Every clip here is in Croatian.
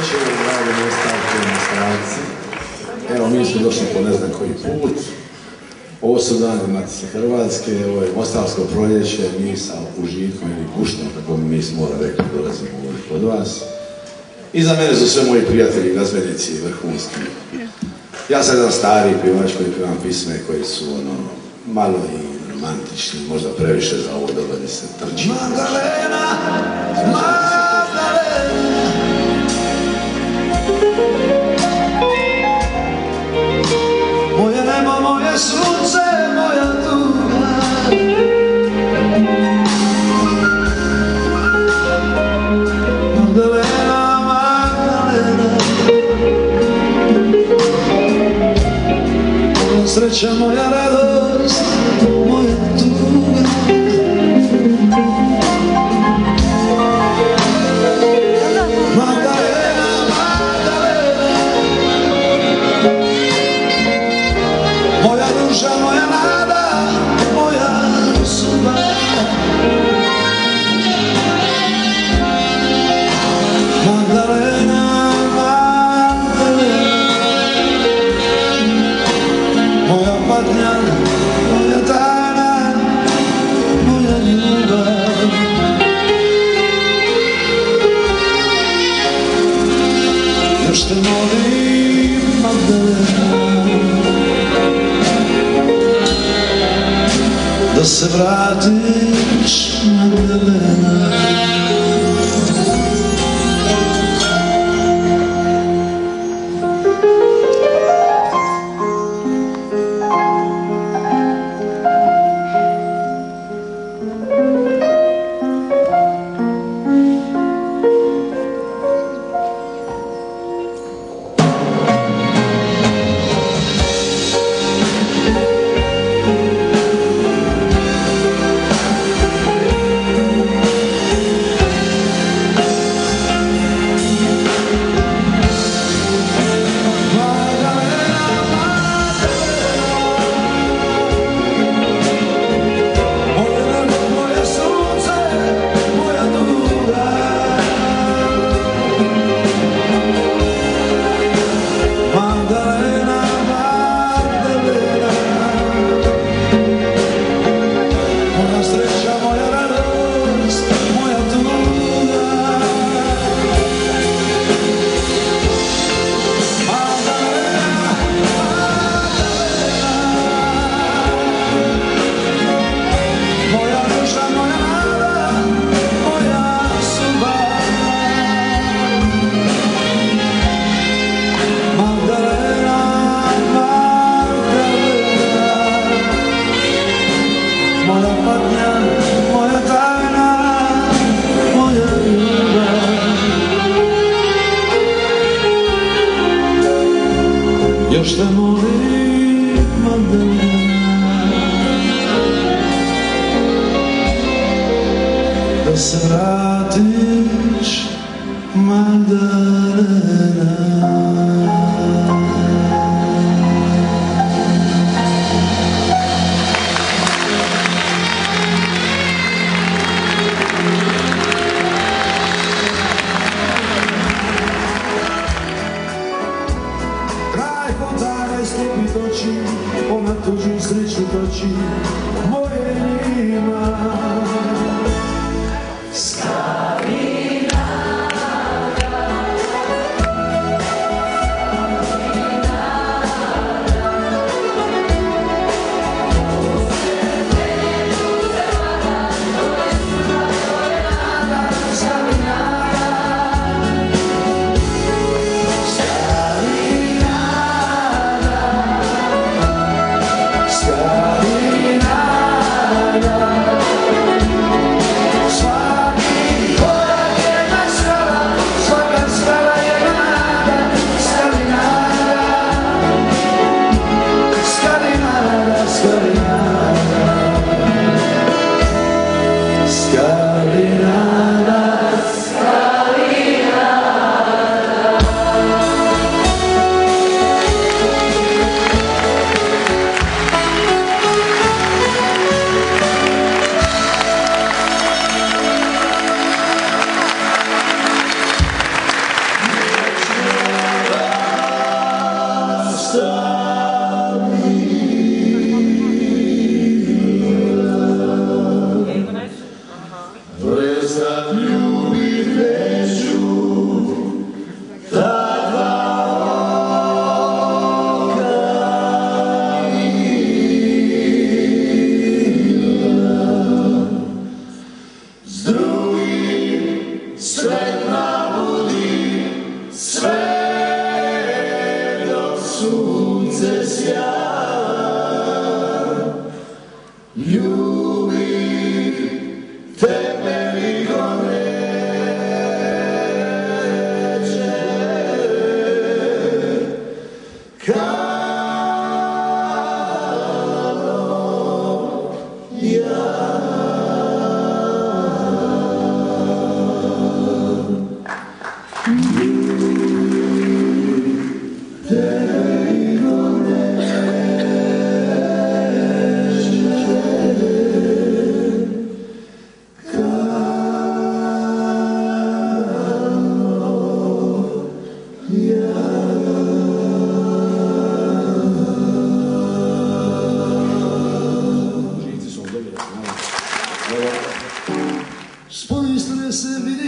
večer, dragi nastavke na stavci. Evo, mi smo došli po ne znam koji put. Ovo su dani Matice Hrvatske, ovo je Mostarsko proljeće, mi sa užitkom ili puštom, kako mi smo rekli, dolazimo ovdje kod vas. Iza mene su sve moji prijatelji, glazbenici, vrhunski. Ja sam jedan stari pjevač koji pjevam pisme koji su malo i romantični, možda previše za ovo doba da se trči. Magdalena, Magdalena, moje nebo, moje sunce, moja tuga. Magdalena, Magdalena, moja sreća, moja radost, moja tuga. Magdalena, Magdalena, moja duša, moja nada, moja sudba. Magdalena, Magdalena, moja patnja, moja tajna, moja ljubav. Još te molim, Magdalena, da se vratiš, Magdalena. Još te molim, Magdalena, da se vratiš, Magdalena. Slijepih oči, ona tužnu sreću toči, moje njima. Skarinada,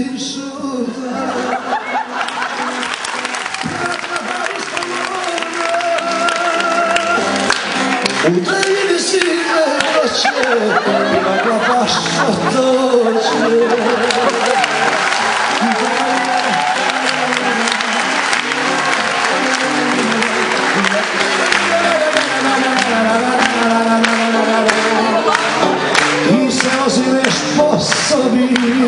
U tajini sive noće Bila baš što dođe Ti se ozireš po sobi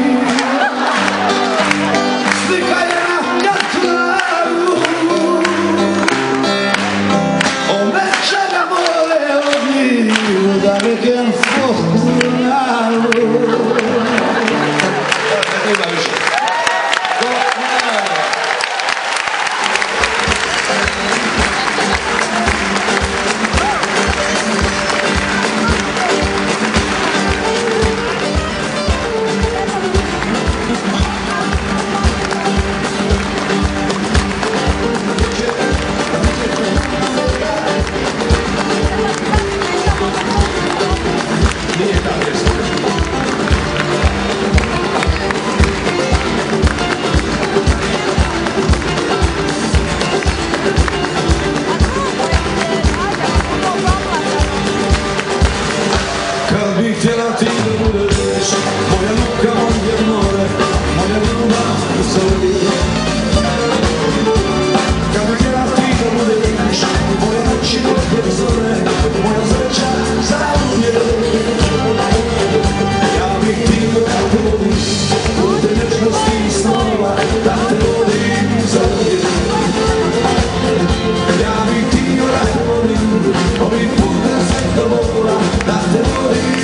Slika je na katlaru Da mi kan få journalo Kad bih htjela ti da budeš moja luka, moje more, moja ljubav u sebi. Kad bih htjela ti da budeš moja noći od zore, moja sreća za uvijek. Ja bih ti da vodim u te nečnosti i snova, da te vodim za uvijek. Ja bih ti da vodim ovim putem sve do vola, da te vodim